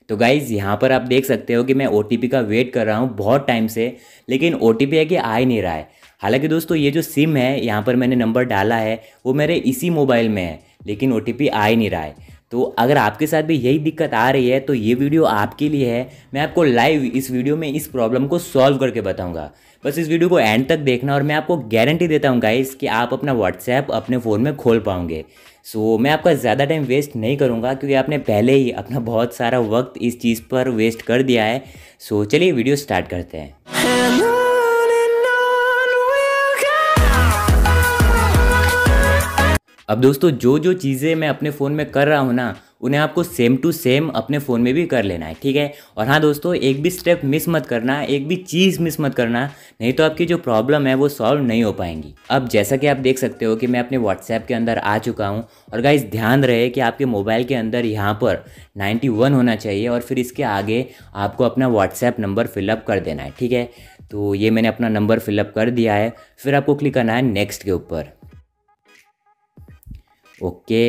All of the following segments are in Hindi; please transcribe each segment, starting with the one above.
तो गाइज़ यहाँ पर आप देख सकते हो कि मैं OTP का वेट कर रहा हूँ बहुत टाइम से, लेकिन OTP है कि आ ही नहीं रहा है। हालांकि दोस्तों ये जो सिम है, यहाँ पर मैंने नंबर डाला है वो मेरे इसी मोबाइल में है, लेकिन OTP आ ही नहीं रहा है। तो अगर आपके साथ भी यही दिक्कत आ रही है तो ये वीडियो आपके लिए है। मैं आपको लाइव इस वीडियो में इस प्रॉब्लम को सॉल्व करके बताऊंगा। बस इस वीडियो को एंड तक देखना और मैं आपको गारंटी देता हूँ गाइस कि आप अपना व्हाट्सएप अपने फ़ोन में खोल पाओगे। सो मैं आपका ज़्यादा टाइम वेस्ट नहीं करूँगा क्योंकि आपने पहले ही अपना बहुत सारा वक्त इस चीज़ पर वेस्ट कर दिया है। सो चलिए वीडियो स्टार्ट करते हैं। अब दोस्तों जो जो चीज़ें मैं अपने फ़ोन में कर रहा हूँ ना, उन्हें आपको सेम टू सेम अपने फ़ोन में भी कर लेना है, ठीक है। और हाँ दोस्तों, एक भी स्टेप मिस मत करना, एक भी चीज़ मिस मत करना, नहीं तो आपकी जो प्रॉब्लम है वो सॉल्व नहीं हो पाएंगी। अब जैसा कि आप देख सकते हो कि मैं अपने व्हाट्सएप के अंदर आ चुका हूँ। और गाइस ध्यान रहे कि आपके मोबाइल के अंदर यहाँ पर 91 होना चाहिए और फिर इसके आगे आपको अपना व्हाट्सएप नंबर फिलअप कर देना है, ठीक है। तो ये मैंने अपना नंबर फिलअप कर दिया है। फिर आपको क्लिक करना है नेक्स्ट के ऊपर। ओके।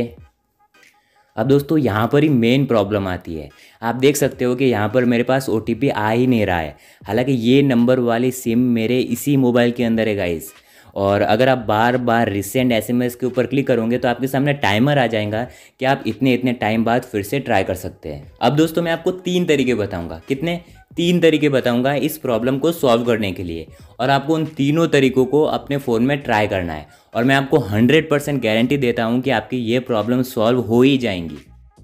अब दोस्तों यहाँ पर ही मेन प्रॉब्लम आती है। आप देख सकते हो कि यहाँ पर मेरे पास OTP आ ही नहीं रहा है, हालांकि ये नंबर वाली सिम मेरे इसी मोबाइल के अंदर है गाइस। और अगर आप बार बार रिसेंट SMS के ऊपर क्लिक करोगे तो आपके सामने टाइमर आ जाएगा कि आप इतने इतने टाइम बाद फिर से ट्राई कर सकते हैं। अब दोस्तों मैं आपको 3 तरीके बताऊँगा। कितने? 3 तरीके बताऊंगा इस प्रॉब्लम को सॉल्व करने के लिए, और आपको उन तीनों तरीकों को अपने फ़ोन में ट्राई करना है। और मैं आपको 100% गारंटी देता हूं कि आपकी ये प्रॉब्लम सॉल्व हो ही जाएंगी।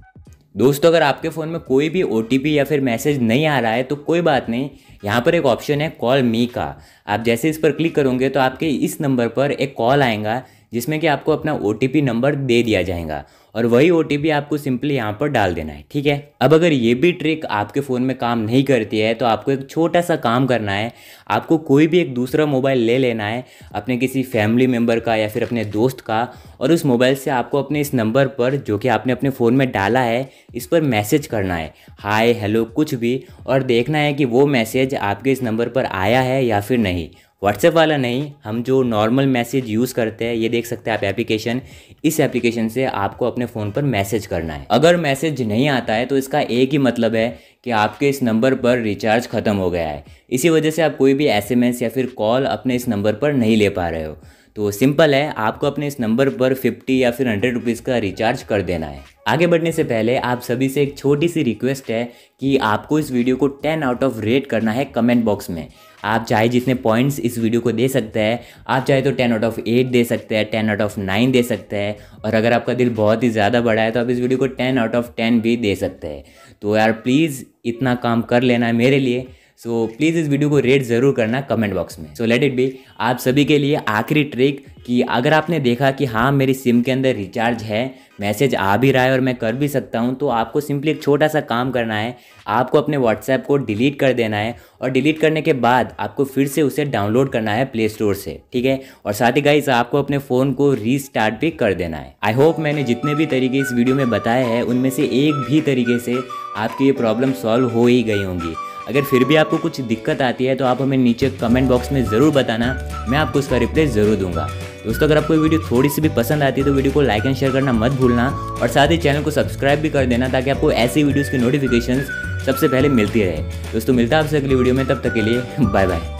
दोस्तों अगर आपके फ़ोन में कोई भी OTP या फिर मैसेज नहीं आ रहा है तो कोई बात नहीं, यहाँ पर एक ऑप्शन है कॉल मी का। आप जैसे इस पर क्लिक करोगे तो आपके इस नंबर पर एक कॉल आएगा जिसमें कि आपको अपना OTP नंबर दे दिया जाएगा और वही OTP आपको सिंपली यहाँ पर डाल देना है, ठीक है। अब अगर ये भी ट्रिक आपके फ़ोन में काम नहीं करती है तो आपको एक छोटा सा काम करना है। आपको कोई भी एक दूसरा मोबाइल ले लेना है, अपने किसी फैमिली मेम्बर का या फिर अपने दोस्त का, और उस मोबाइल से आपको अपने इस नंबर पर जो कि आपने अपने फ़ोन में डाला है इस पर मैसेज करना है, हाय हेलो कुछ भी, और देखना है कि वो मैसेज आपके इस नंबर पर आया है या फिर नहीं। व्हाट्सएप वाला नहीं, हम जो नॉर्मल मैसेज यूज़ करते हैं, ये देख सकते हैं आप एप्लीकेशन, इस एप्लीकेशन से आपको अपने फ़ोन पर मैसेज करना है। अगर मैसेज नहीं आता है तो इसका एक ही मतलब है कि आपके इस नंबर पर रिचार्ज ख़त्म हो गया है। इसी वजह से आप कोई भी SMS या फिर कॉल अपने इस नंबर पर नहीं ले पा रहे हो। तो सिंपल है, आपको अपने इस नंबर पर 50 या फिर 100 रुपीज़ का रिचार्ज कर देना है। आगे बढ़ने से पहले आप सभी से एक छोटी सी रिक्वेस्ट है कि आपको इस वीडियो को 10 आउट ऑफ रेट करना है कमेंट बॉक्स में। आप चाहे जितने पॉइंट्स इस वीडियो को दे सकते हैं, आप चाहे तो 10 आउट ऑफ 8 दे सकते हैं, 10 आउट ऑफ 9 दे सकते हैं, और अगर आपका दिल बहुत ही ज़्यादा बड़ा है तो आप इस वीडियो को 10 आउट ऑफ 10 भी दे सकते हैं। तो यार प्लीज़ इतना काम कर लेना है मेरे लिए। सो प्लीज़ इस वीडियो को रेट ज़रूर करना कमेंट बॉक्स में। So let it be. आप सभी के लिए आखिरी ट्रिक कि अगर आपने देखा कि हाँ मेरी सिम के अंदर रिचार्ज है, मैसेज आ भी रहा है और मैं कर भी सकता हूँ, तो आपको सिंपली एक छोटा सा काम करना है। आपको अपने व्हाट्सएप को डिलीट कर देना है और डिलीट करने के बाद आपको फिर से उसे डाउनलोड करना है प्ले स्टोर से, ठीक है। और साथ ही गाइस आपको अपने फ़ोन को रीस्टार्ट भी कर देना है। आई होप मैंने जितने भी तरीके इस वीडियो में बताए हैं उनमें से एक भी तरीके से आपकी ये प्रॉब्लम सॉल्व हो ही गई होंगी। अगर फिर भी आपको कुछ दिक्कत आती है तो आप हमें नीचे कमेंट बॉक्स में ज़रूर बताना, मैं आपको उसका रिप्लाई ज़रूर दूंगा। दोस्तों अगर आपको ये वीडियो थोड़ी सी भी पसंद आती है तो वीडियो को लाइक एंड शेयर करना मत भूलना, और साथ ही चैनल को सब्सक्राइब भी कर देना ताकि आपको ऐसी वीडियोज़ की नोटिफिकेशंस सबसे पहले मिलती रहे। दोस्तों मिलता है आपसे अगली वीडियो में, तब तक के लिए बाय बाय।